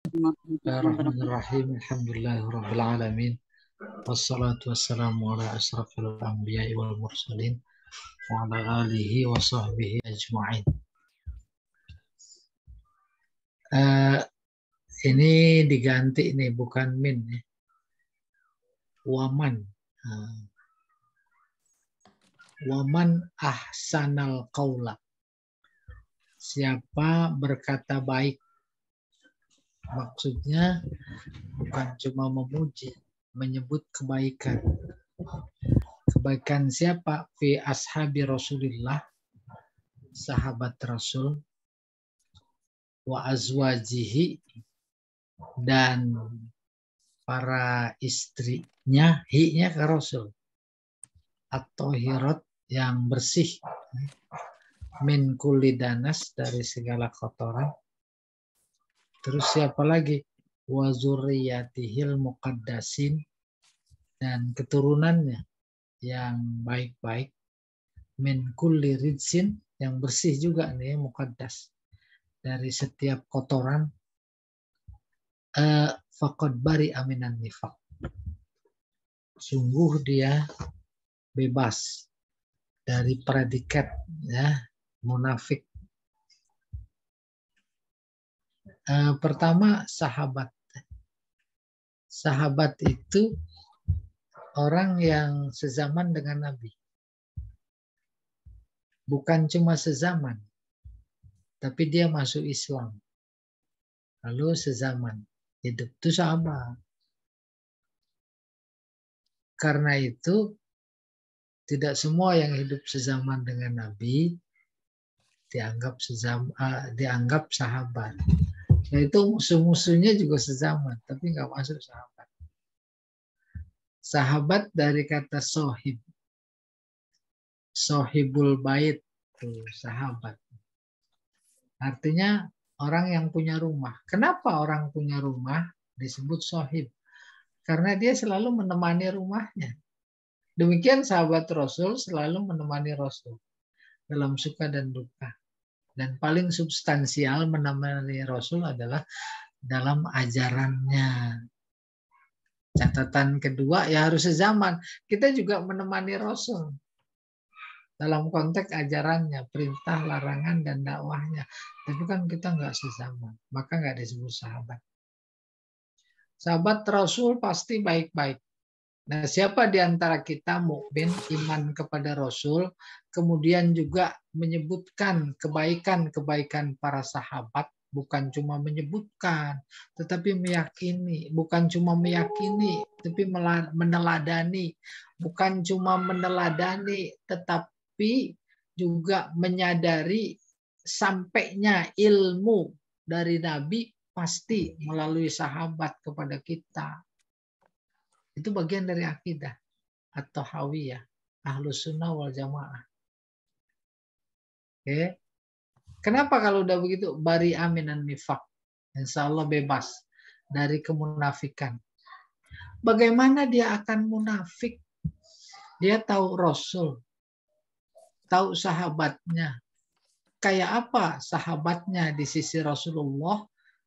Bismillahirrahmanirrahim. Alhamdulillahirabbil alamin. Wassalatu wassalamu ala asrafil anbiya'i wal mursalin wa ala alihi wa sahbihi ajma'in. Ini diganti nih, bukan min ya. Waman. Waman ahsanal qaula. Siapa berkata baik. Maksudnya bukan cuma memuji, menyebut kebaikan. Kebaikan siapa? Fi ashabi Rasulillah, sahabat Rasul, wa azwajihi, dan para istrinya, hi-nya ke Rasul, atau hirot yang bersih, min kulli danas, dari segala kotoran. Terus siapa lagi? Wa zurriyatihil muqaddasin, dan keturunannya yang baik-baik, min kulli ridsin, yang bersih juga nih, muqaddas, dari setiap kotoran. Faqad bari aminan nifaq, sungguh dia bebas dari predikat ya munafik. Pertama, sahabat. Sahabat itu orang yang sezaman dengan Nabi. Bukan cuma sezaman, tapi dia masuk Islam. Lalu sezaman. Hidup itu sahabat. Karena itu, tidak semua yang hidup sezaman dengan Nabi dianggap sahabat. Nah, itu musuh-musuhnya juga sezaman, tapi nggak masuk sahabat. Sahabat dari kata sohib. Sohibul bait, tuh, sahabat. Artinya orang yang punya rumah. Kenapa orang punya rumah disebut sohib? Karena dia selalu menemani rumahnya. Demikian sahabat Rasul selalu menemani Rasul dalam suka dan duka. Dan paling substansial menemani Rasul adalah dalam ajarannya. Catatan kedua, ya harus sezaman. Kita juga menemani Rasul dalam konteks ajarannya, perintah, larangan, dan dakwahnya. Tapi kan kita nggak sezaman, maka nggak disebut sahabat. Sahabat Rasul pasti baik-baik. Nah, siapa di antara kita mukmin, iman kepada Rasul, kemudian juga menyebutkan kebaikan-kebaikan para sahabat, bukan cuma menyebutkan, tetapi meyakini, bukan cuma meyakini, tapi meneladani, bukan cuma meneladani, tetapi juga menyadari sampainya ilmu dari Nabi pasti melalui sahabat kepada kita. Itu bagian dari akidah atau hawiyah, ahlus sunnah wal jamaah. Oke. Kenapa kalau udah begitu? Bari aminan nifaq. Insya Allah bebas dari kemunafikan. Bagaimana dia akan munafik? Dia tahu Rasul, tahu sahabatnya. Kayak apa sahabatnya di sisi Rasulullah?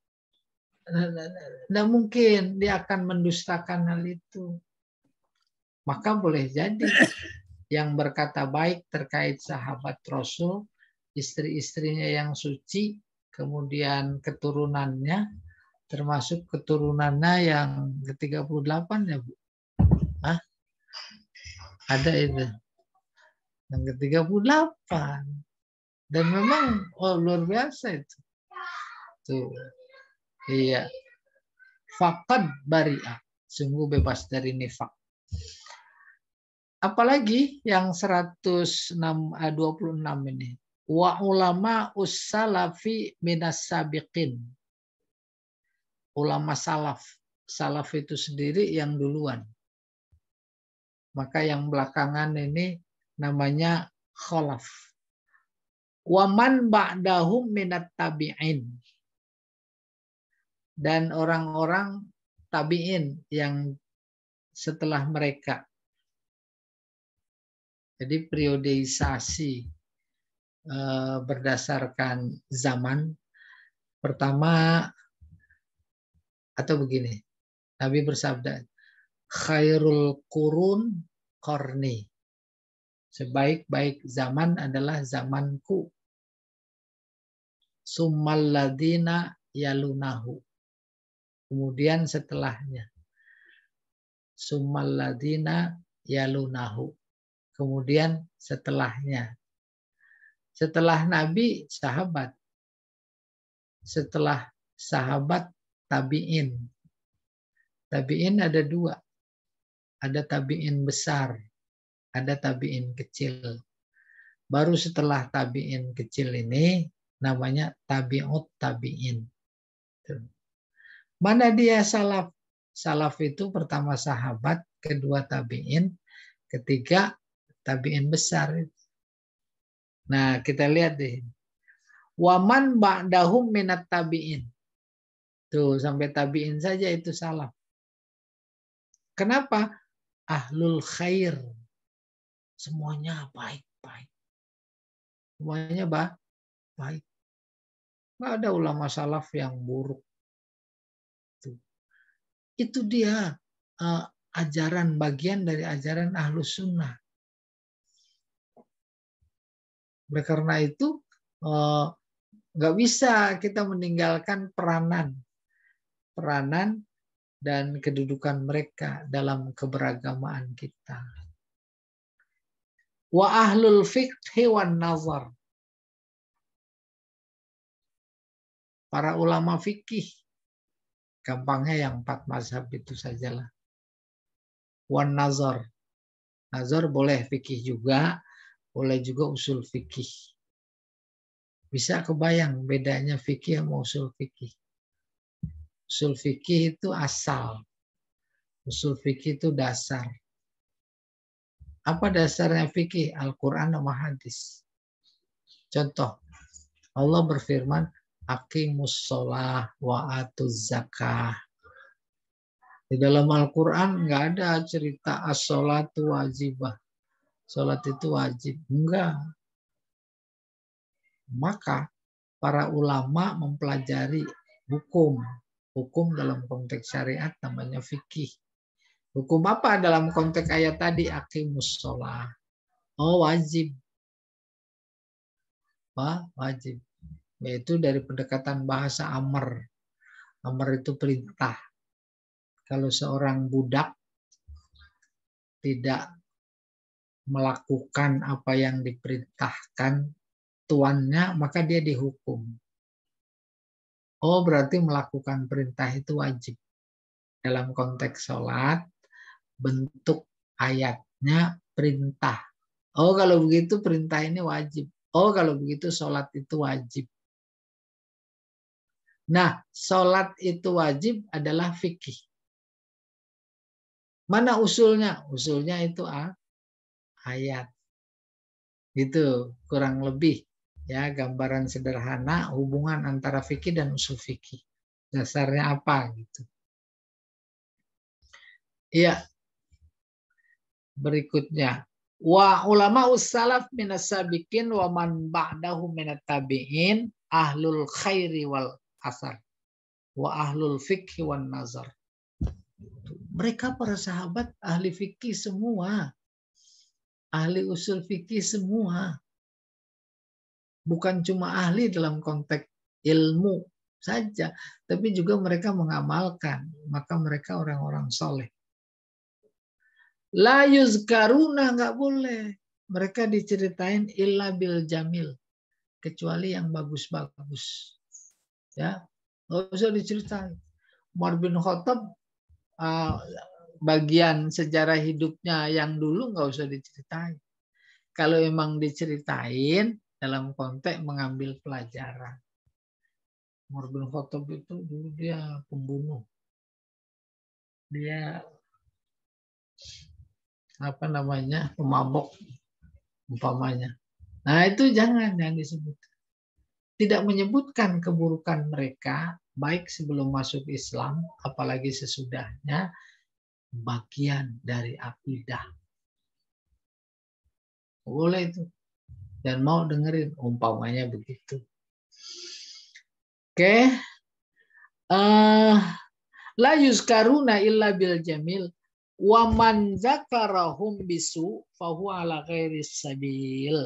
Tidak mungkin dia akan mendustakan hal itu. Maka boleh jadi yang berkata baik terkait sahabat Rasul, istri-istrinya yang suci, kemudian keturunannya, termasuk keturunannya yang ke-38 ya Bu? Hah? Ada itu. Yang ke-38. Dan memang luar biasa itu. Tuh. Iya. Faqad bari'ah. Sungguh bebas dari nifak. Apalagi yang 126 ini. Wa ulama us-salafi minas sabiqin. Ulama salaf. Salaf itu sendiri yang duluan. Maka yang belakangan ini namanya khalaf. Wa man ba'dahum minat tabi'in. Dan orang-orang tabi'in yang setelah mereka. Jadi periodisasi berdasarkan zaman. Pertama Atau begini, Nabi bersabda, khairul qurun qarni. Sebaik-baik zaman adalah zamanku. Summal ladina yalunahu. Kemudian setelahnya. Summal ladina yalunahu. Kemudian setelahnya. Setelah Nabi, sahabat. Setelah sahabat, tabi'in. Tabi'in ada dua. Ada tabi'in besar. Ada tabi'in kecil. Baru setelah tabi'in kecil ini, namanya tabi'ut tabi'in. Mana dia salaf? Salaf itu pertama sahabat, kedua tabi'in, ketiga tabi'in besar. Nah, kita lihat deh. Waman ba'dahum minat tabi'in. Tuh, sampai tabi'in saja itu salaf. Kenapa? Ahlul khair. Semuanya baik-baik. Semuanya baik. Nggak ada ulama salaf yang buruk. Itu dia ajaran, bagian dari ajaran Ahlus Sunnah. Oleh karena itu nggak bisa kita meninggalkan peranan dan kedudukan mereka dalam keberagamaan kita. Wa ahlul fiqhi wan nazar. Para ulama fikih. Gampangnya yang 4 mazhab itu sajalah. Wan nazar. Nazar boleh fikih juga, boleh juga usul fikih. Bisa kebayang bedanya fikih sama usul fikih. Usul fikih itu asal. Usul fikih itu dasar. Apa dasarnya fikih? Al-Quran sama hadis. Contoh, Allah berfirman, aqimus sholah wa atuz zakah. Di dalam Al-Quran nggak ada cerita as-sholatu wajibah. Sholat itu wajib. Enggak. Maka para ulama mempelajari hukum. Hukum dalam konteks syariat namanya fikih. Hukum apa dalam konteks ayat tadi? Aqimus sholah. Oh, wajib. Wajib. Yaitu dari pendekatan bahasa amr. Amr itu perintah. Kalau seorang budak tidak melakukan apa yang diperintahkan tuannya, maka dia dihukum. Oh, berarti melakukan perintah itu wajib. Dalam konteks sholat, bentuk ayatnya perintah. Oh, kalau begitu perintah ini wajib. Oh, kalau begitu sholat itu wajib. Nah, sholat itu wajib adalah fikih. Mana usulnya? Usulnya itu ayat. Gitu, kurang lebih. Ya, gambaran sederhana hubungan antara fikih dan usul fikih. Dasarnya apa gitu. Iya. Berikutnya. Wa ulama ussalaf minas sabiqin wa man ba'dahu minat tabi'in ahlul khairi wal asar. Wa ahlul fikhi wan nazar. Mereka para sahabat ahli fikih semua. Ahli usul fikih semua. Bukan cuma ahli dalam konteks ilmu saja, tapi juga mereka mengamalkan. Maka mereka orang-orang soleh. La yuzkaruna nggak boleh. Mereka diceritain illa bil jamil. Kecuali yang bagus-bagus. Ya, nggak usah diceritain. Umar bin Khattab bagian sejarah hidupnya yang dulu nggak usah diceritain. Kalau emang diceritain dalam konteks mengambil pelajaran. Umar bin Khattab itu dulu dia pembunuh. Dia pemabok umpamanya. Nah, itu jangan disebut. Tidak menyebutkan keburukan mereka baik sebelum masuk Islam apalagi sesudahnya, bagian dari akidah. Boleh itu. Dan mau dengerin umpamanya begitu. Oke. La yuzkaruna illa bil jamil wa man zakarahum bisu fahuwa ala ghairis sabil.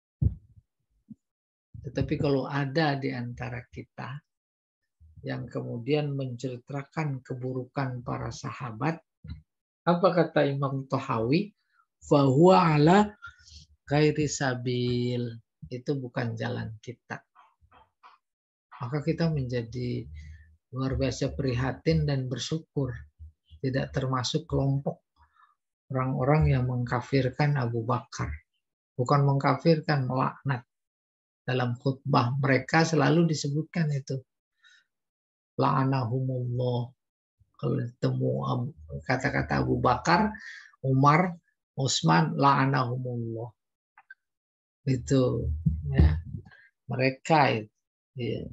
Tetapi kalau ada di antara kita yang kemudian menceritakan keburukan para sahabat, apa kata Imam Tahawi? Fahuwa ala ghairis sabil. Itu bukan jalan kita. Maka kita menjadi luar biasa prihatin dan bersyukur tidak termasuk kelompok orang-orang yang mengkafirkan Abu Bakar. Bukan mengkafirkan, melaknat. Dalam khutbah mereka selalu disebutkan itu. La'anahumullah. Kalau ditemu kata-kata Abu Bakar, Umar, Utsman, la'anahumullah. Itu ya. Mereka itu. Ya.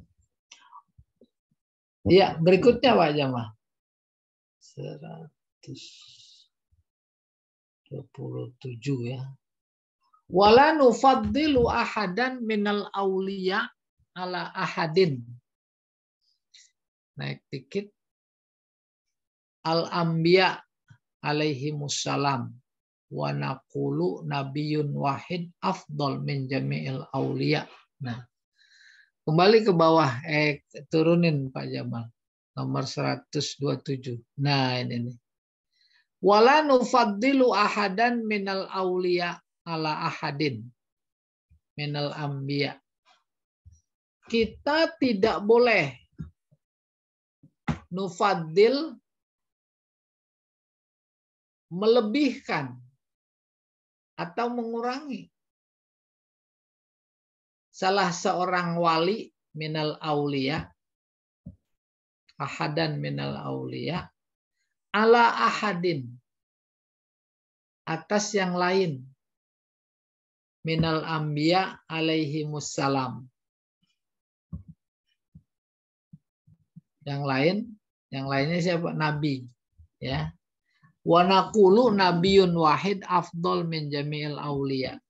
Ya, berikutnya Pak Jamaah. 127 ya. Wala nufaddilu ahadan minal awliya ala ahadin. Naik dikit. Al-anbiya alaihimussalam. Wa naqulu nabiyyun wahid afdal min jami'il awliya. Nah, kembali ke bawah, turunin Pak Jamal. Nomor 127. Nah, ini nih. Wala nufaddilu ahadan minal awliya ala ahadin minal anbiya. Kita tidak boleh nufaddil melebihkan atau mengurangi salah seorang wali minal auliya, ahadan minal auliya, ala ahadin, atas yang lain, minal anbiya alaihimussalam. Yang lainnya siapa? Nabi, ya. Wa naqulu nabiyyun wahid afdal min jami'il auliya.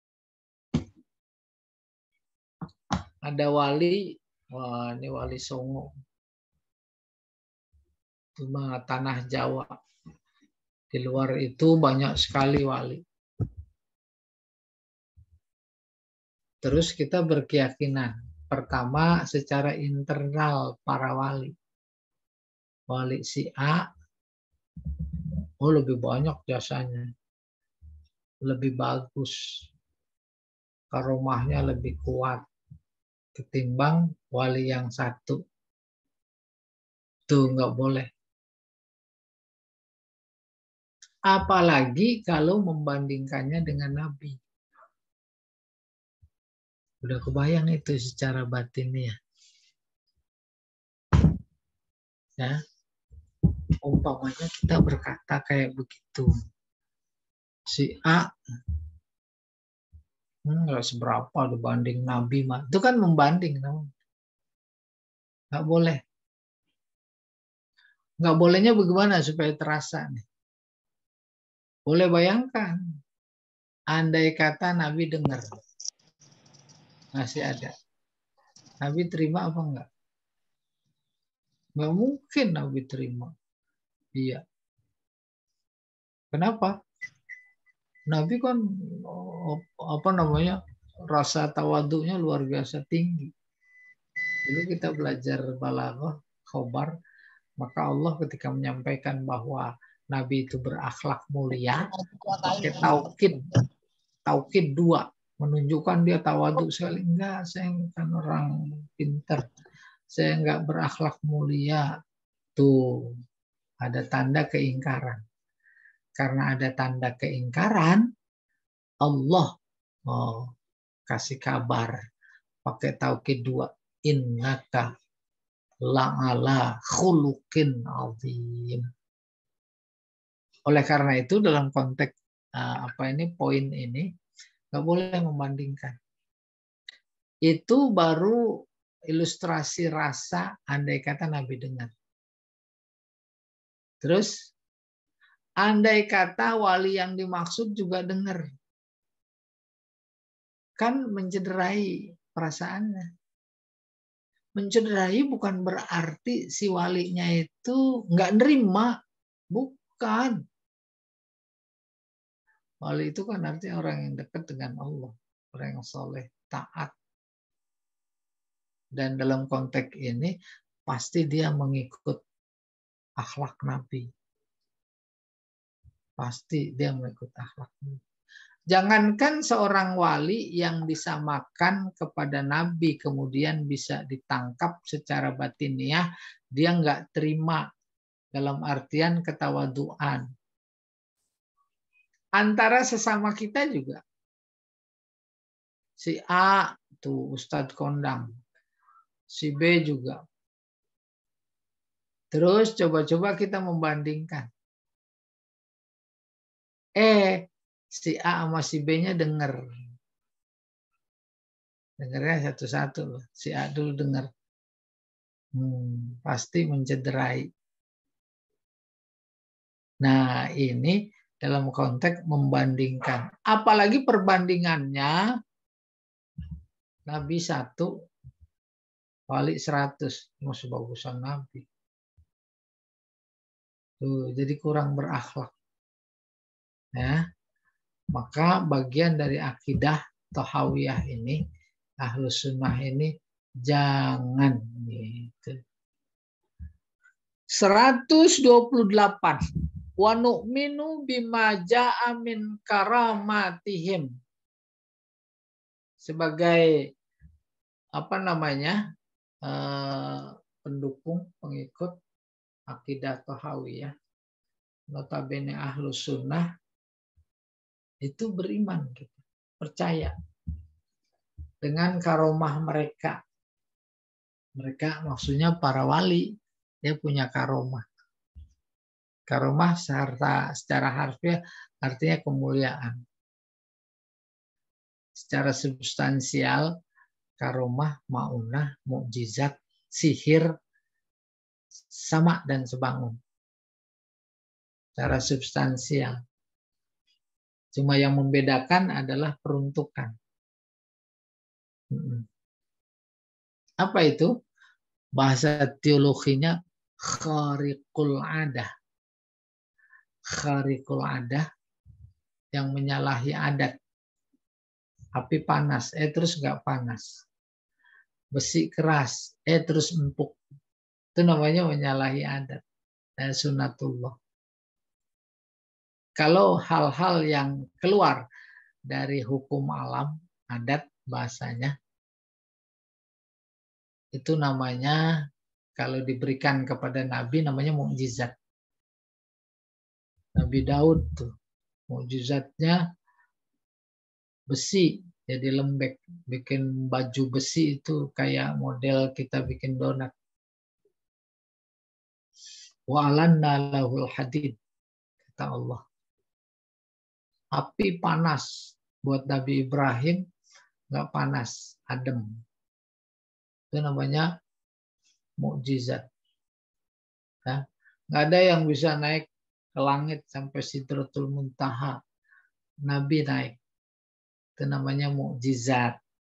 Ada wali, wah ini wali Songo. Cuma tanah Jawa. Di luar itu banyak sekali wali. Terus kita berkeyakinan. Pertama secara internal para wali. Wali si A, oh lebih banyak jasanya. Lebih bagus. Karomahnya lebih kuat ketimbang wali yang satu. Itu nggak boleh. Apalagi kalau membandingkannya dengan Nabi. Udah kebayang itu secara batinnya. Ya. Umpamanya kita berkata kayak begitu. Si A nggak seberapa dibanding Nabi. Itu kan membanding. Nggak boleh. Nggak bolehnya bagaimana supaya terasa nih? Boleh bayangkan. Andai kata Nabi dengar. Masih ada. Nabi terima apa enggak? Nggak mungkin Nabi terima. Iya. Kenapa? Nabi kan rasa tawaduknya luar biasa tinggi. Dulu kita belajar balaghah, khobar, maka Allah ketika menyampaikan bahwa Nabi itu berakhlak mulia, pakai taukid 2, menunjukkan dia tawaduk sekali. Enggak, saya kan orang pintar. Saya enggak berakhlak mulia. Tuh, ada tanda keingkaran. Karena ada tanda keingkaran, Allah kasih kabar pakai taukid 2, innaka la'ala khuluqin azim. Oleh karena itu dalam konteks poin ini nggak boleh membandingkan. Itu baru ilustrasi rasa andai kata Nabi dengar. Terus andai kata wali yang dimaksud juga dengar. Kan mencederai perasaannya. Mencederai bukan berarti si walinya itu nggak nerima. Bukan. Wali itu kan artinya orang yang dekat dengan Allah. Orang yang soleh, taat. Dan dalam konteks ini pasti dia mengikut akhlak Nabi. Pasti dia mengikut akhlak Nabi. Jangankan seorang wali yang disamakan kepada Nabi kemudian bisa ditangkap secara batiniah, dia nggak terima dalam artian ketawaduan. Antara sesama kita juga. Si A tuh Ustadz kondang, si B juga. Terus coba-coba kita membandingkan. Si A sama si B-nya dengar. Dengarnya satu-satu. Si A dulu dengar. Pasti mencederai. Nah, ini dalam konteks membandingkan. Apalagi perbandingannya Nabi 1, wali 100. Masih bagusan Nabi. Tuh, jadi kurang berakhlak. Ya. Maka bagian dari akidah Tahawiyah ini, Ahlus Sunnah ini, jangan gitu. 128. Wa nu'minu bima ja'a min karamatihim. Sebagai pendukung, pengikut akidah Tahawiyah, notabene Ahlus Sunnah, itu beriman, gitu, percaya dengan karomah mereka. Mereka maksudnya para wali, dia punya karomah. Karomah secara harfiah artinya kemuliaan. Secara substansial, karomah, maunah, mukjizat, sihir, sama dan sebangun. Secara substansial. Cuma yang membedakan adalah peruntukan. Apa itu? Bahasa teologinya khariqul adah. Khariqul adah yang menyalahi adat. Api panas, terus nggak panas. Besi keras, terus empuk. Itu namanya menyalahi adat. Sunnatullah. Kalau hal-hal yang keluar dari hukum alam, adat bahasanya, itu namanya kalau diberikan kepada Nabi namanya mukjizat. Nabi Daud tuh mukjizatnya besi jadi lembek, bikin baju besi itu kayak model kita bikin donat. Wa alanna lahul hadid, kata Allah. Api panas buat Nabi Ibrahim nggak panas, adem. Itu namanya mukjizat. Ya. Nggak ada yang bisa naik ke langit sampai Sidratul Muntaha. Nabi naik. Itu namanya mukjizat.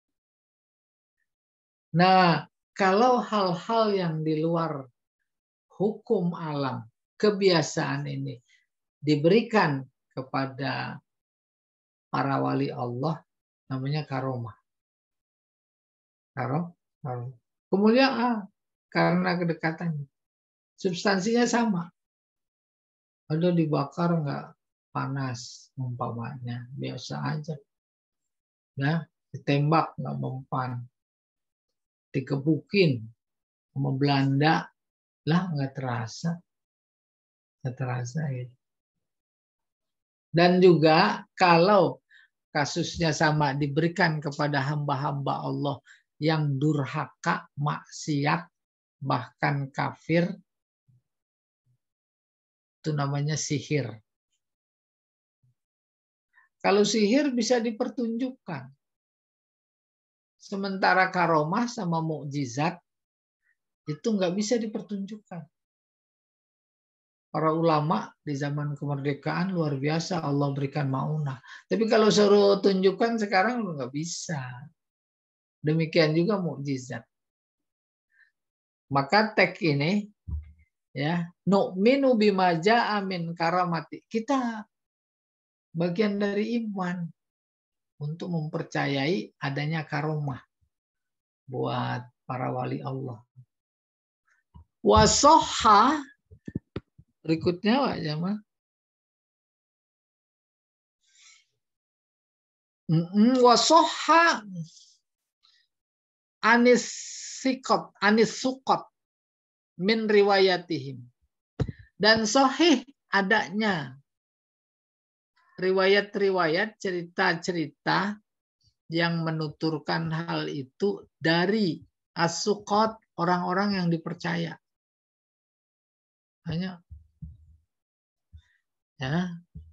Nah, kalau hal-hal yang di luar hukum alam, kebiasaan ini diberikan kepada para wali Allah, namanya karomah. Karomah. Kemuliaan karena kedekatannya. Substansinya sama. Ada dibakar nggak panas umpamanya, biasa aja. Ya, ditembak nggak mempan. Dikebukin sama Belanda lah nggak terasa. Nggak terasa gitu. Dan juga kalau kasusnya sama diberikan kepada hamba-hamba Allah yang durhaka, maksiat, bahkan kafir, itu namanya sihir. Kalau sihir bisa dipertunjukkan. Sementara karomah sama mukjizat itu nggak bisa dipertunjukkan. Para ulama di zaman kemerdekaan luar biasa Allah berikan maunah. Tapi kalau suruh tunjukkan sekarang nggak bisa. Demikian juga mukjizat. Maka teks ini ya, nu'minu bima ja'a min karamati. Kita bagian dari iman untuk mempercayai adanya karomah buat para wali Allah. Wasoha berikutnya Pak Jamal. Wasoha anis sukot min riwayatihim. Dan sahih adanya riwayat-riwayat, cerita-cerita yang menuturkan hal itu dari as-suqat, orang-orang yang dipercaya. Hanya ya,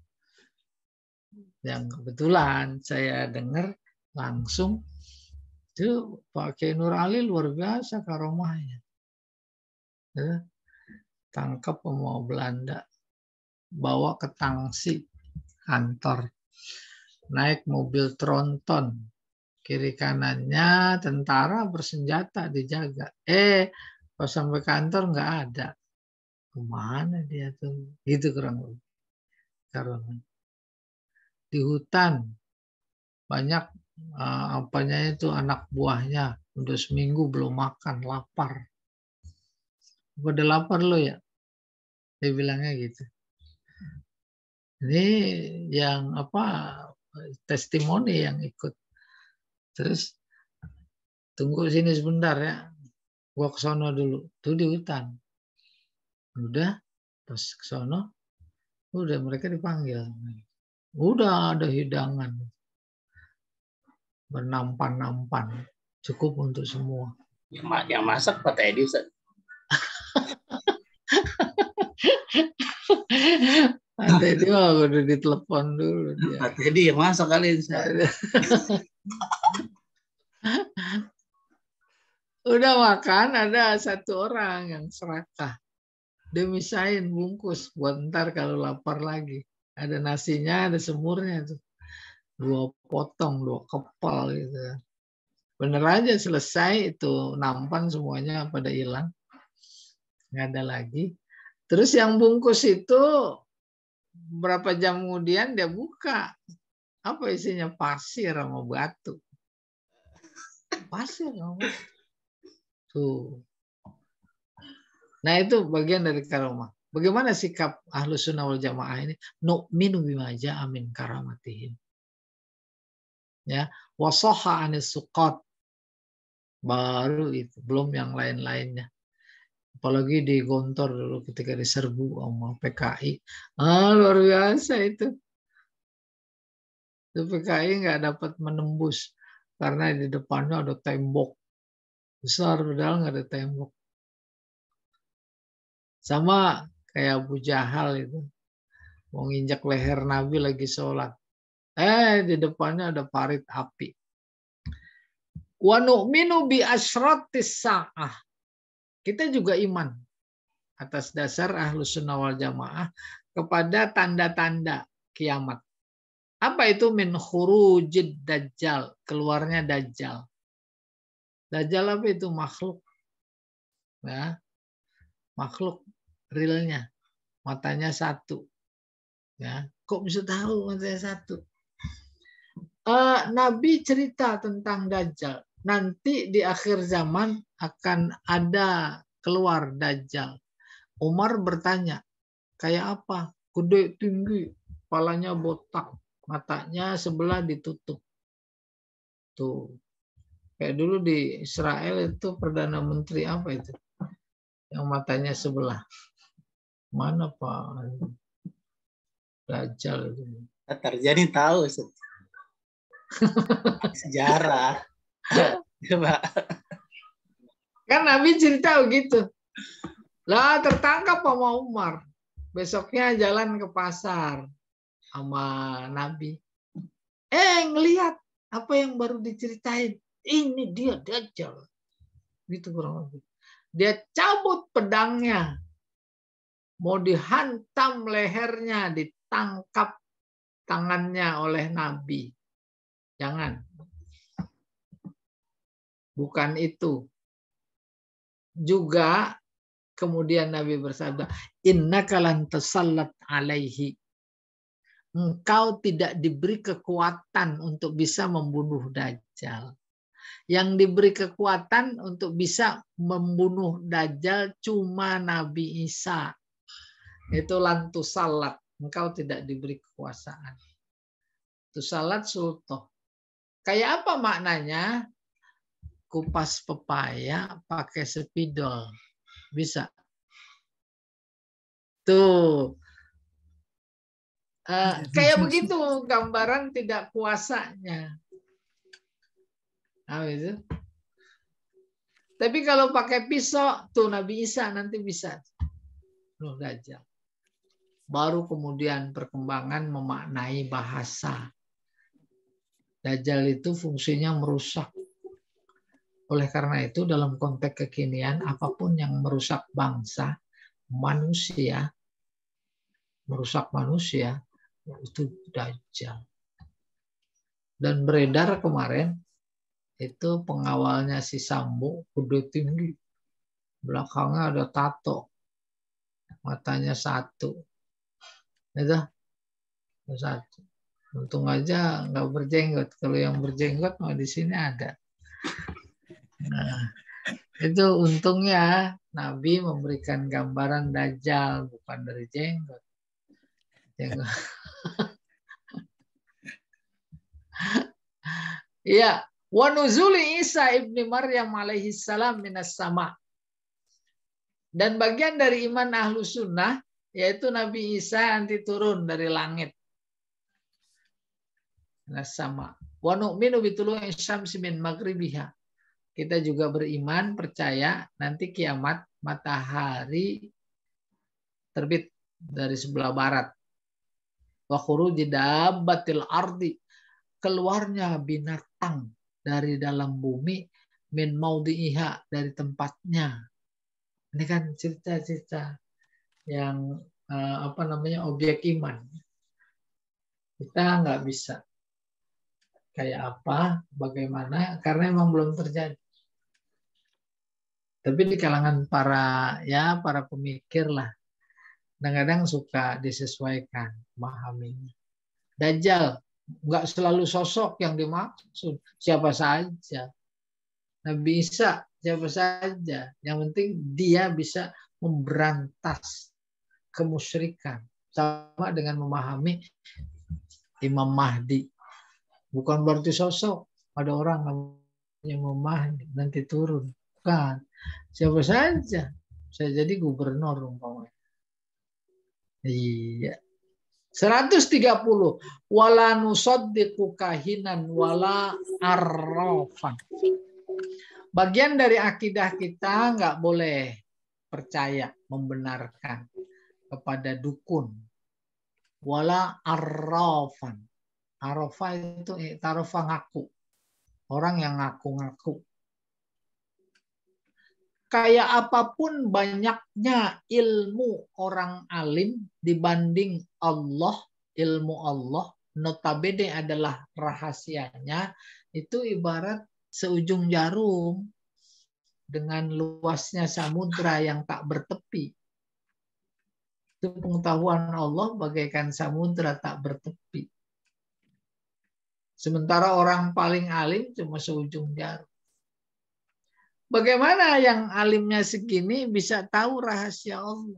yang kebetulan saya dengar langsung itu Pak Kiai Nur Ali luar biasa karomahnya. Ya, tangkap sama Belanda, bawa ke tangsi kantor, naik mobil tronton, kiri kanannya tentara bersenjata dijaga. Pas sampai kantor nggak ada. Kemana dia tuh? Gitu kurang lebih. Karena di hutan banyak apanya itu anak buahnya udah seminggu belum makan, lapar. Udah lapar lo ya? Dia bilangnya gitu. Ini yang testimoni yang ikut. Terus tunggu sini sebentar ya. Gua ke sono dulu. Tuh di hutan. Udah pas ke sono udah mereka dipanggil. Udah ada hidangan. Bernampan-nampan. Cukup untuk semua. Yang masak Pak Teddy, Ustaz. Pak Teddy udah ditelepon dulu dia. Pak Teddy yang masak kali Ustaz. Udah makan, ada satu orang yang serakah. Dia misahin bungkus buat ntar kalau lapar lagi. Ada nasinya, ada semurnya tuh. 2 potong, 2 kepal gitu. Bener aja selesai itu nampan semuanya pada hilang. Nggak ada lagi. Terus yang bungkus itu berapa jam kemudian dia buka. Apa isinya? Pasir sama batu. Pasir sama batu. Tuh. Nah itu bagian dari karomah. Bagaimana sikap Ahlus Sunnah wal Jamaah ini? Nu'minu bima ja'a min karamatihim. Ya, wasoha anis suqat. Baru itu, belum yang lain-lainnya. Apalagi di Gontor dulu ketika diserbu sama PKI. Luar biasa itu. Itu PKI nggak dapat menembus karena di depannya ada tembok besar, padahal nggak ada tembok. Sama kayak Abu Jahal itu. Mau nginjak leher Nabi lagi sholat. Di depannya ada parit api. Wa nu'minu bi asyratis sa'ah. Kita juga iman atas dasar Ahlus Sunnah wal Jamaah kepada tanda-tanda kiamat. Apa itu? Min khurujid dajjal, keluarnya dajjal. Dajjal apa itu? Makhluk. Ya. Makhluk realnya. Matanya 1. Ya. Kok bisa tahu matanya 1? Nabi cerita tentang dajjal. Nanti di akhir zaman akan ada keluar dajjal. Umar bertanya, kayak apa? Gede, tinggi, kepalanya botak, matanya sebelah ditutup. Tuh. Kayak dulu di Israel itu Perdana Menteri apa itu? Yang matanya sebelah. Mana Pak? Dajjal itu. Terjadi tahu Ustaz. Sejarah. Coba. Kan Nabi cerita begitu. Lah tertangkap sama Umar. Besoknya jalan ke pasar sama Nabi. Ngelihat apa yang baru diceritain. Ini dia Dajjal. Gitu kurang lebih. Dia cabut pedangnya. Mau dihantam lehernya, ditangkap tangannya oleh Nabi. Jangan. Bukan itu. juga kemudian Nabi bersabda, innaka lan tasallat alaihi. Engkau tidak diberi kekuatan untuk bisa membunuh Dajjal. Yang diberi kekuatan untuk bisa membunuh Dajjal cuma Nabi Isa. Itu lan tusallat. Engkau tidak diberi kekuasaan. Tusallat sultoh. Kayak apa maknanya? Kupas pepaya pakai spidol. Bisa. Tuh. Kayak begitu gambaran tidak kuasanya. Nah, itu. Tapi kalau pakai pisau, tuh Nabi Isa nanti bisa. Loh, Dajjal. Baru kemudian perkembangan memaknai bahasa. Dajjal itu fungsinya merusak. Oleh karena itu dalam konteks kekinian, apapun yang merusak bangsa, manusia, merusak manusia, itu Dajjal. Dan beredar kemarin, itu pengawalnya si Sambo, kuda tinggi. Belakangnya ada tato. Matanya satu. Itu satu. Untung aja nggak berjenggot. Kalau yang berjenggot mah di sini ada. Nah, itu untungnya Nabi memberikan gambaran Dajjal bukan dari jenggot. Iya, wa nuzuli Isa ibni Maryam alaihi salam minas sama. Dan bagian dari iman ahlu sunnah yaitu Nabi Isa nanti turun dari langit. Minas sama. Wa nu'minu bitulu'i syamsi min maghribiha. Kita juga beriman, percaya nanti kiamat matahari terbit dari sebelah barat. Wa khuruji dabbatil ardi, keluarnya binatang dari dalam bumi, min maudhi'iha, dari tempatnya. Ini kan cerita-cerita yang objek iman. Kita nggak bisa kayak apa, bagaimana, karena memang belum terjadi. Tapi di kalangan para pemikir lah, kadang-kadang suka disesuaikan memahaminya. Dajjal nggak selalu sosok yang dimaksud, siapa saja. Nabi Isa siapa saja. Yang penting dia bisa memberantas kemusyrikan. Sama dengan memahami Imam Mahdi. Bukan berarti sosok. Ada orang namanya Imam Mahdi nanti turun. Bukan. Siapa saja. Saya jadi gubernur umpamanya. Iya. 130. Wala nusaddiqu kahinan wala arrafan. Bagian dari akidah kita nggak boleh percaya, membenarkan kepada dukun. Wala arrafan. Arafah itu tarofa ngaku. Orang yang ngaku-ngaku. Kayak apapun banyaknya ilmu orang alim dibanding Allah, ilmu Allah, notabene adalah rahasianya, itu ibarat seujung jarum dengan luasnya samudra yang tak bertepi. Itu pengetahuan Allah bagaikan samudra tak bertepi. Sementara orang paling alim cuma seujung jarum. Bagaimana yang alimnya segini bisa tahu rahasia Allah?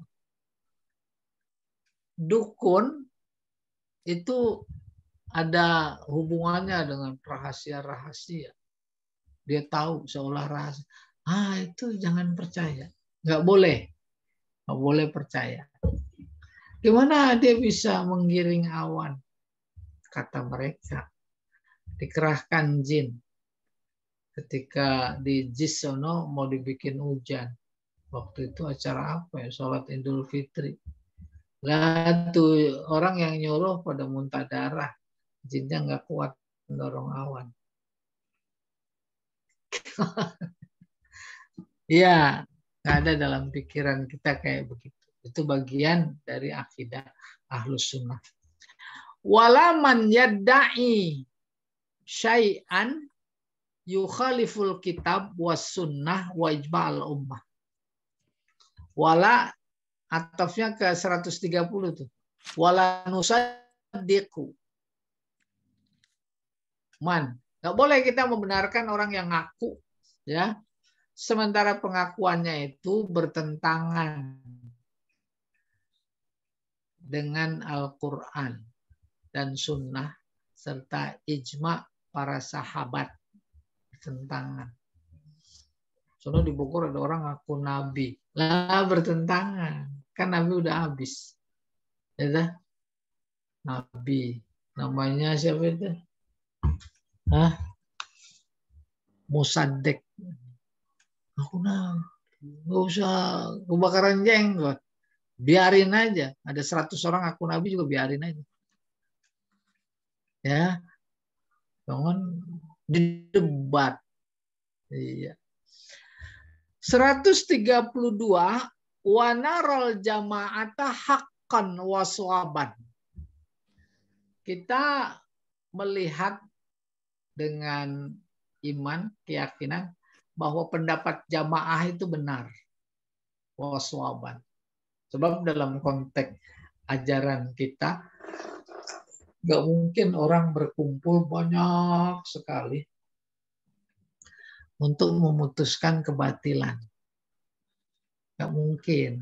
Dukun itu ada hubungannya dengan rahasia-rahasia. Dia tahu seolah rahasia. Itu jangan percaya. Nggak boleh percaya. Gimana dia bisa menggiring awan? Kata mereka. Dikerahkan jin. Ketika di Jisono mau dibikin hujan. Waktu itu acara apa ya? Sholat Idul Fitri. Lah tuh orang yang nyuruh pada muntah darah. Jinnya nggak kuat mendorong awan. Iya, nggak ada dalam pikiran kita kayak begitu. Itu bagian dari akidah Ahlus Sunnah. Walaman yadda'i syai'an yukhaliful kitab was sunnah wa ijma'al ummah. Wala atafnya ke 130 tuh. Wala nusaddiqu. Man. Nggak boleh kita membenarkan orang yang ngaku, ya. Sementara pengakuannya itu bertentangan dengan Al-Quran dan Sunnah serta ijma para sahabat. Bertentangan. Soalnya di Bogor ada orang ngaku Nabi. Lah bertentangan. Kan Nabi udah habis. Ya, Nabi. Namanya siapa itu? Musaddiq. Aku nggak usah kebakaran jenggot. Biarin aja. Ada 100 orang aku Nabi juga biarin aja. Ya. Jangan didebat. Iya. 132 wa naral jama'ata haqqan wa shawaban. Kita melihat dengan iman, keyakinan bahwa pendapat jamaah itu benar. Waswaban. Sebab dalam konteks ajaran kita, nggak mungkin orang berkumpul banyak sekali untuk memutuskan kebatilan. Nggak mungkin.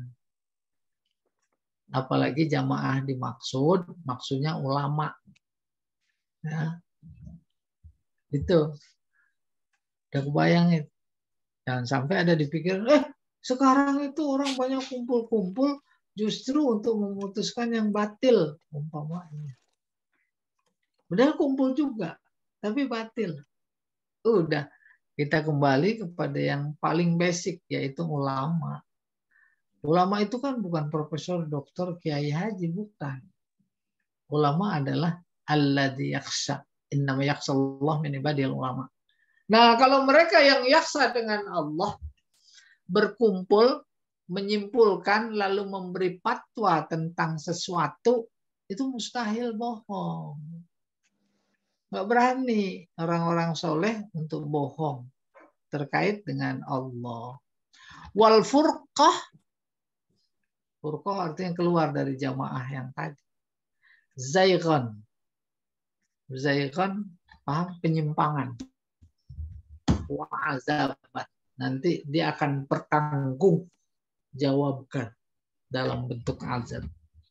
Apalagi jamaah dimaksud, maksudnya ulama. Ya. Itu. Udah kebayangin. Jangan sampai ada dipikir, sekarang itu orang banyak kumpul-kumpul justru untuk memutuskan yang batil, umpamanya. Padahal kumpul juga, tapi batil. Udah, kita kembali kepada yang paling basic, yaitu ulama. Ulama itu kan bukan profesor, doktor, kiai haji, bukan. Ulama adalah alladzi yakhsha. Innama yakhshallah min ibadil ulama. Nah, kalau mereka yang yakhsha dengan Allah berkumpul, menyimpulkan, lalu memberi fatwa tentang sesuatu, itu mustahil bohong. Nggak berani orang-orang soleh untuk bohong terkait dengan Allah. Wal furqah, furqah artinya keluar dari jamaah yang tadi. Zaiqan, zaiqan paham, penyimpangan. Wa azabat, nanti dia akan bertanggung jawabkan dalam bentuk azab.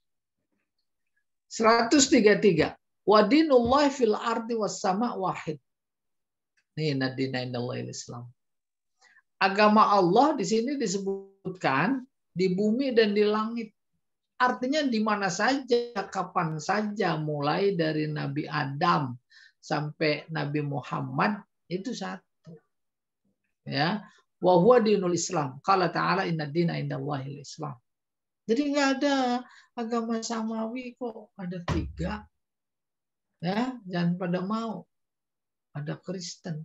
133. Wa dinullah fil ardi was sama wahid. Ini nadina indallahil Islam. Agama Allah di sini disebutkan di bumi dan di langit. Artinya di mana saja, kapan saja, mulai dari Nabi Adam sampai Nabi Muhammad itu satu. Ya, wa huwa dinul Islam. Qala ta'ala inna dina indallahil Islam. Jadi nggak ada agama samawi kok, ada 3. Ya, jangan pada mau. Ada Kristen,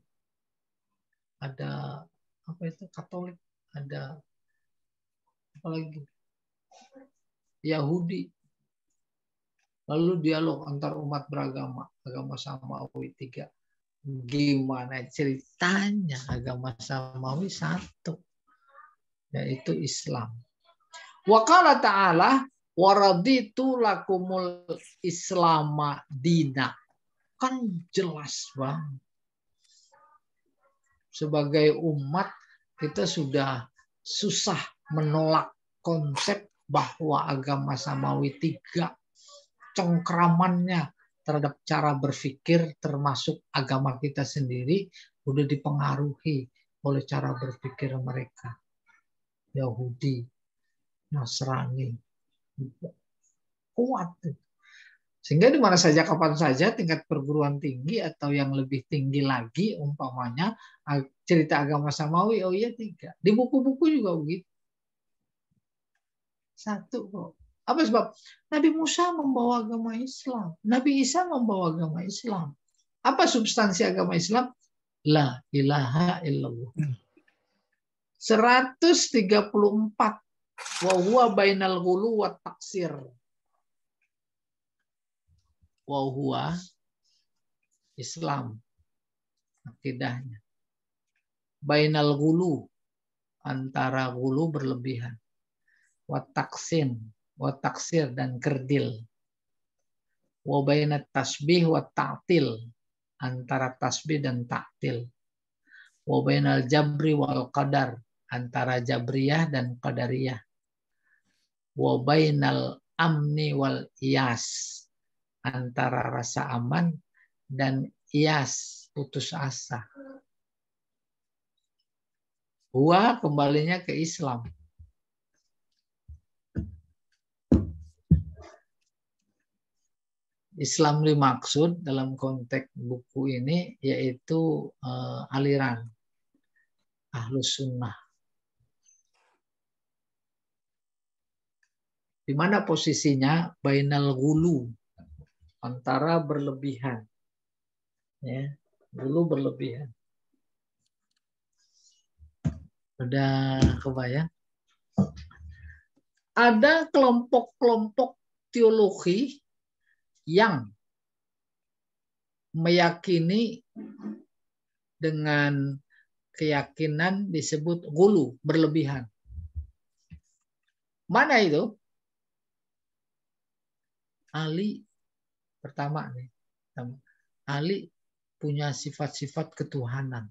ada apa itu Katolik, ada apa lagi? Yahudi. Lalu dialog antar umat beragama, agama samawi 3. Gimana ceritanya agama samawi 1, yaitu Islam. Wa qala ta'ala wa raditu lakumul islama dina. Kan jelas banget. Sebagai umat kita sudah susah menolak konsep bahwa agama samawi 3 cengkramannya terhadap cara berpikir termasuk agama kita sendiri udah dipengaruhi oleh cara berpikir mereka. Yahudi, Nasrani, kuat. Sehingga di mana saja, kapan saja, tingkat perguruan tinggi atau yang lebih tinggi lagi, umpamanya cerita agama samawi, oh iya 3. Di buku-buku juga begitu. 1 kok. Apa sebab? Nabi Musa membawa agama Islam. Nabi Isa membawa agama Islam. Apa substansi agama Islam? La ilaha illallah. 134. Wa huwa bainal ghulu wa taksir. Wa huwa Islam. Akidahnya. Bainal ghulu. Antara ghulu berlebihan. wa taksin, wa taksir dan kerdil. Wa bainat tasbih wa ta'til, antara tasbih dan ta'til. Wa bainal jabri wal qadar, antara jabriyah dan qadariyah. Wa bainal amni wal iyas, antara rasa aman dan iyas, putus asa. Huwa kembalinya ke Islam. Islam dimaksud dalam konteks buku ini yaitu aliran Ahlus Sunnah. Di mana posisinya? Bainal ghulu, antara berlebihan. Ya, ghulu berlebihan. Udah kebayang? Ada kelompok-kelompok teologi yang meyakini dengan keyakinan disebut ghulu, berlebihan. Mana itu? Ali pertama nih. Ali punya sifat-sifat ketuhanan.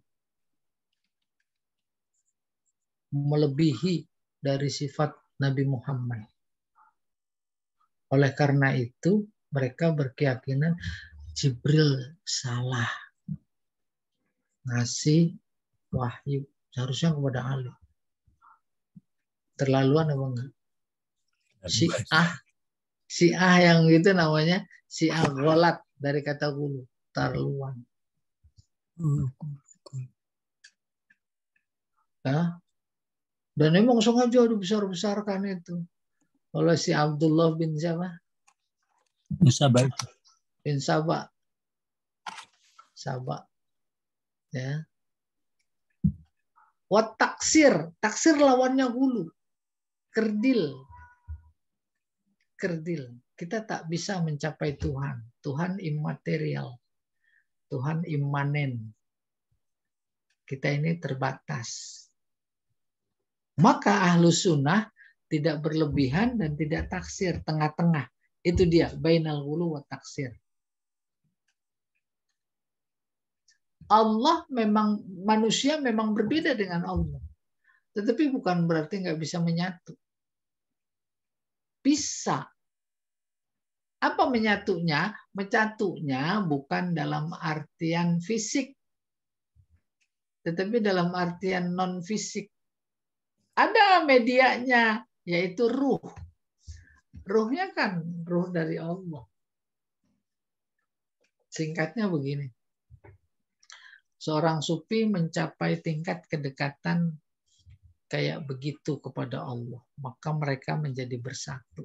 Melebihi dari sifat Nabi Muhammad. Oleh karena itu, mereka berkeyakinan Jibril salah. Ngasih wahyu seharusnya kepada Ali. Terlaluan apa enggak? Syiah yang gitu namanya Syiah golat, dari kata gulu, terlaluan. Ya. Dan emang sengaja dibesar-besarkan itu oleh si Abdullah bin siapa? Bin Sabah. Bin Sabah. Sabah. Ya. Wat taksir, taksir lawannya hulu. Kerdil. Kerdil. Kita tak bisa mencapai Tuhan. Tuhan imaterial. Tuhan imanen. Kita ini terbatas. Maka Ahlus Sunnah tidak berlebihan dan tidak taksir, tengah-tengah. Itu dia, bainal ghulu wa taksir. Allah memang, manusia memang berbeda dengan Allah. Tetapi bukan berarti nggak bisa menyatu. Bisa. Apa menyatunya? Menyatunya bukan dalam artian fisik. Tetapi dalam artian non-fisik. Ada medianya, yaitu ruh. Ruhnya kan ruh dari Allah. Singkatnya begini. Seorang sufi mencapai tingkat kedekatan kayak begitu kepada Allah. Maka mereka menjadi bersatu.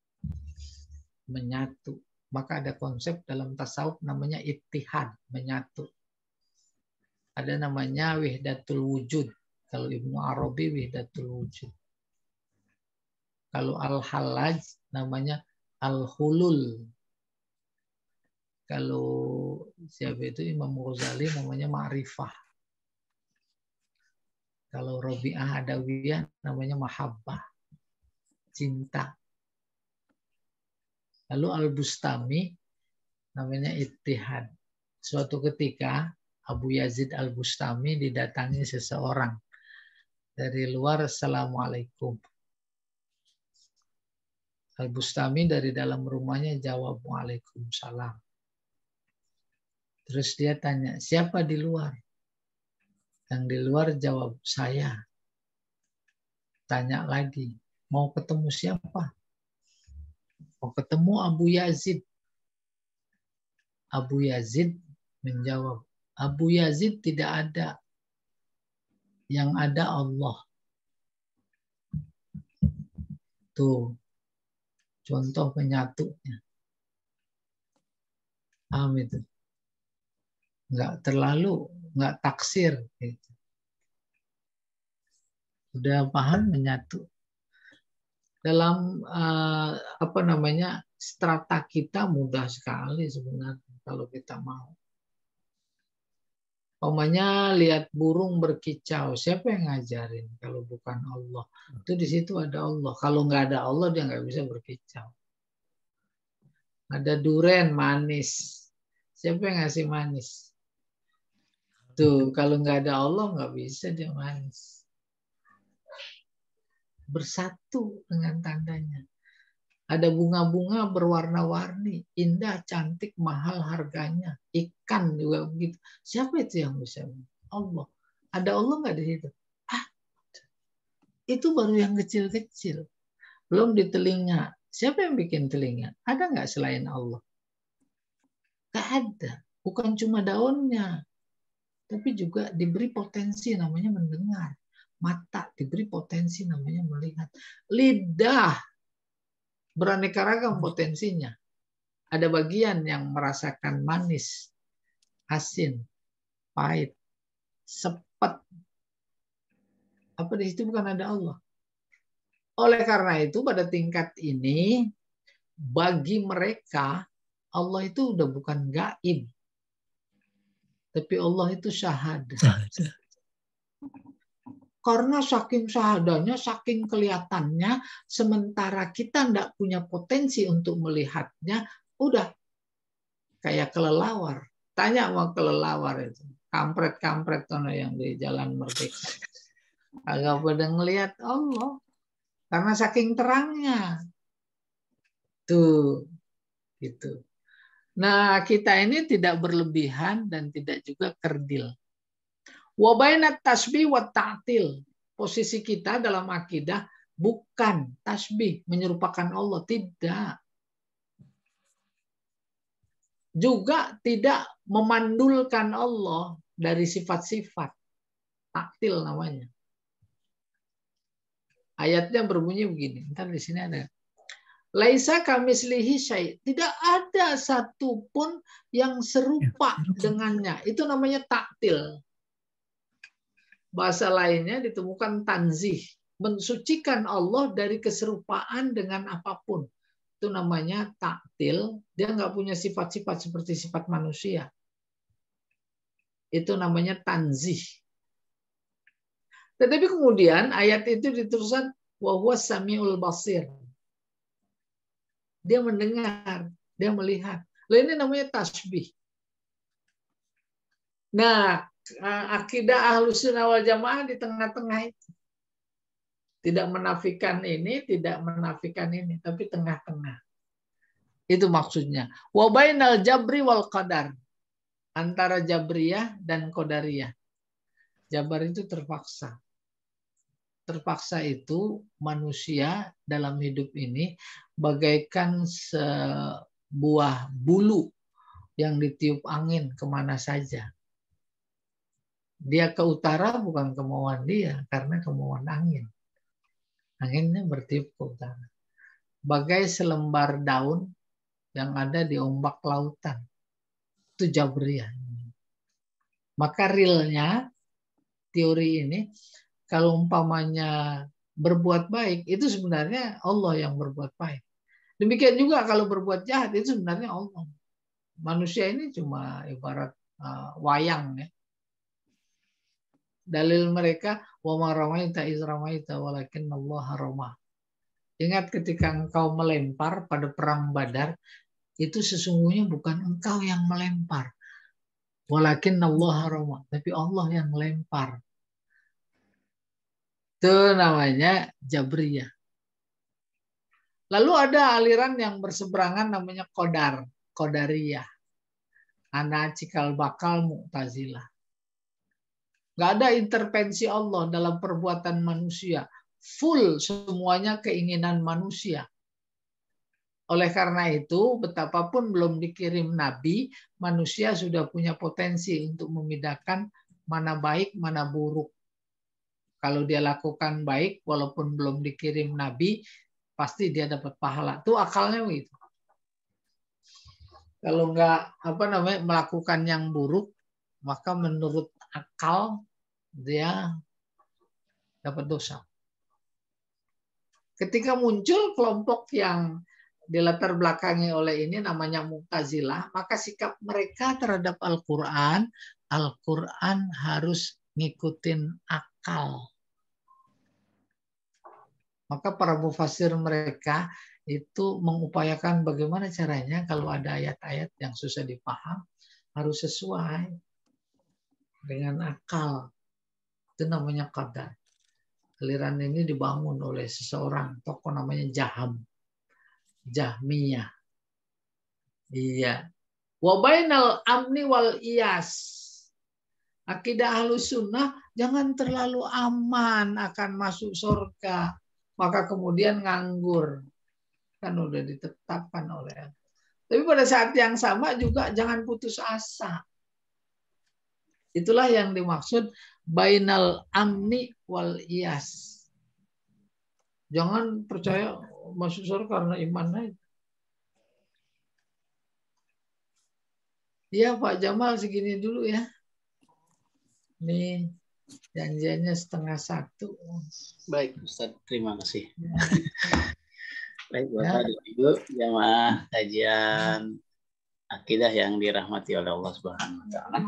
Menyatu. Maka ada konsep dalam tasawuf namanya ittihad, menyatu. Ada namanya wihdatul wujud. Kalau Ibnu Arabi wihdatul wujud. Kalau Al-Hallaj namanya Al-Hulul. Kalau siapa itu Imam Ghazali namanya Ma'rifah. Kalau Rabi'ah Adawiyah namanya Mahabbah. Cinta. Lalu Al-Bustami namanya Ittihad. Suatu ketika Abu Yazid Al-Bustami didatangi seseorang dari luar, Assalamualaikum. Al-Bustami dari dalam rumahnya jawab Waalaikumsalam. Terus dia tanya, siapa di luar? Yang di luar jawab, saya. Tanya lagi, mau ketemu siapa? Mau ketemu Abu Yazid. Abu Yazid menjawab, Abu Yazid tidak ada. Yang ada Allah. Tuh, contoh penyatunya. Paham itu? Nggak taksir. Gitu. Udah paham menyatu. Dalam strata kita mudah sekali sebenarnya kalau kita mau. Umpamanya lihat burung berkicau, siapa yang ngajarin kalau bukan Allah? Itu di situ ada Allah. Kalau nggak ada Allah dia nggak bisa berkicau. Ada duren manis, siapa yang ngasih manis? Tuh kalau nggak ada Allah nggak bisa dia manis. Bersatu dengan tandanya. Ada bunga-bunga berwarna-warni, indah, cantik, mahal harganya. Ikan juga begitu. Siapa itu yang bisa? Allah. Ada Allah nggak di situ? Itu baru yang kecil-kecil. Belum di telinga. Siapa yang bikin telinga? Ada nggak selain Allah? Nggak ada. Bukan cuma daunnya. Tapi juga diberi potensi namanya mendengar. Mata diberi potensi namanya melihat. Lidah beraneka ragam potensinya. Ada bagian yang merasakan manis, asin, pahit, sepet. Apa di situ bukan ada Allah? Oleh karena itu pada tingkat ini bagi mereka Allah itu udah bukan gaib. Tapi Allah itu syahada. Karena saking syahadanya, saking kelihatannya, sementara kita tidak punya potensi untuk melihatnya, udah kayak kelelawar. Tanya mau kelelawar itu. Kampret-kampret yang di Jalan Merdeka. Agak pada ngelihat Allah. Karena saking terangnya. Tuh. Gitu. Nah, kita ini tidak berlebihan dan tidak juga kerdil. Wa bainat tasbih wa ta'til. Posisi kita dalam akidah bukan tasbih menyerupakan Allah, tidak. Juga tidak memandulkan Allah dari sifat-sifat. Taktil namanya. Ayatnya berbunyi begini. Ntar di sini ada. Laisa kamislihi syai'. Tidak ada satupun yang serupa dengannya. Itu namanya taktil. Bahasa lainnya ditemukan tanzih, mensucikan Allah dari keserupaan dengan apapun. Itu namanya taktil. Dia nggak punya sifat-sifat seperti sifat manusia. Itu namanya tanzih. Tetapi kemudian ayat itu diteruskan wa huwas samiul basir. Dia mendengar, dia melihat. Lalu ini namanya tasbih. Nah, akidah Ahlus Sunnah wal Jamaah di tengah-tengah itu. Tidak menafikan ini, tidak menafikan ini, tapi tengah-tengah. Itu maksudnya. Wa bainal jabri wal qadar. Antara Jabriyah dan Qadariyah. Jabar itu terpaksa. Terpaksa itu manusia dalam hidup ini bagaikan sebuah bulu yang ditiup angin kemana saja. Dia ke utara bukan kemauan dia, karena kemauan angin. Anginnya bertiup ke utara. Bagai selembar daun yang ada di ombak lautan. Itu Jabriyah. Maka realnya, teori ini, kalau umpamanya berbuat baik, itu sebenarnya Allah yang berbuat baik. Demikian juga kalau berbuat jahat, itu sebenarnya Allah. Manusia ini cuma ibarat wayang, ya. Dalil mereka, wa ma ramaita iz ramaita walakin Allah rama. Ingat ketika engkau melempar pada perang Badar, itu sesungguhnya bukan engkau yang melempar. Walakin Allah rama, tapi Allah yang melempar. Itu namanya Jabriyah. Lalu ada aliran yang berseberangan namanya Qadariyah. Ana cikal bakal Mu'tazilah. Nggak ada intervensi Allah dalam perbuatan manusia. Full semuanya keinginan manusia. Oleh karena itu, betapapun belum dikirim Nabi, manusia sudah punya potensi untuk membedakan mana baik, mana buruk. Kalau dia lakukan baik, walaupun belum dikirim Nabi, pasti dia dapat pahala. Itu akalnya begitu. Kalau nggak melakukan yang buruk, maka menurut akal dia dapat dosa. Ketika muncul kelompok yang dilatar belakangi oleh ini namanya Mu'tazilah, maka sikap mereka terhadap Al-Quran Al-Quran harus ngikutin akal. Maka para mufasir mereka itu mengupayakan bagaimana caranya kalau ada ayat-ayat yang susah dipaham harus sesuai dengan akal. Itu namanya qadar. Aliran ini dibangun oleh seseorang tokoh namanya Jahmiyah. Iya. Wa bainal amni wal iyas. Akidah Ahlus Sunnah jangan terlalu aman akan masuk surga. Maka kemudian nganggur. Kan udah ditetapkan oleh Allah. Tapi pada saat yang sama juga jangan putus asa. Itulah yang dimaksud bainal amni wal iyas. Jangan percaya masuk surga karena iman aja. Iya Pak Jamal segini dulu ya. Nih janjiannya 12:30. Baik Ustaz, terima kasih. Baik Bapak dan Ibu, jamaah kajian akidah yang dirahmati oleh Allah Subhanahu wa taala.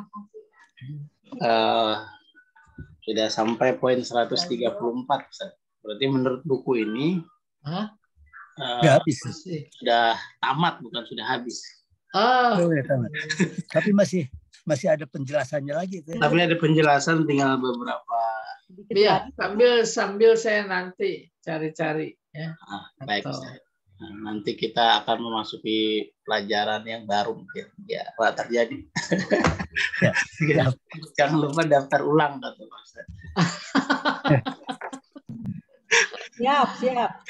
Sudah sampai poin 134 Ustaz. Berarti menurut buku ini Sudah habis. sudah tamat, bukan sudah habis. Sudah tamat. Tapi masih ada penjelasannya lagi. Tapi ada penjelasan, tinggal beberapa. Iya, sambil saya nanti cari-cari ya. Baik Ustaz. Nah, nanti kita akan memasuki pelajaran yang baru mungkin. Ya, Pak terjadi. Ya. Jangan lupa daftar ulang kata Pak Ustaz. Siap.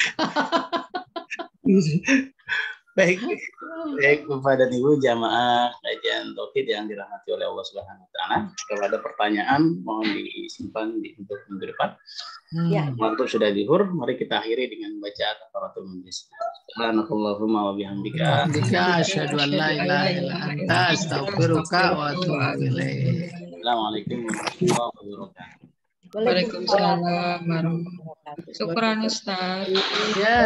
Baik Bapak dan Ibu jamaah kajian tauhid yang dirahmati oleh Allah Subhanahu wa taala. Kalau ada pertanyaan mohon disimpan untuk minggu depan. Ya. Waktu sudah zuhur, mari kita akhiri dengan baca kafaratul majlis. Subhanakallahumma wa bihamdika asyhadu an la ilaha illa anta astaghfiruka wa atubu ilaik. Assalamualaikum warahmatullahi wabarakatuh. Waalaikumsalam Syukran Ustaz. Ya.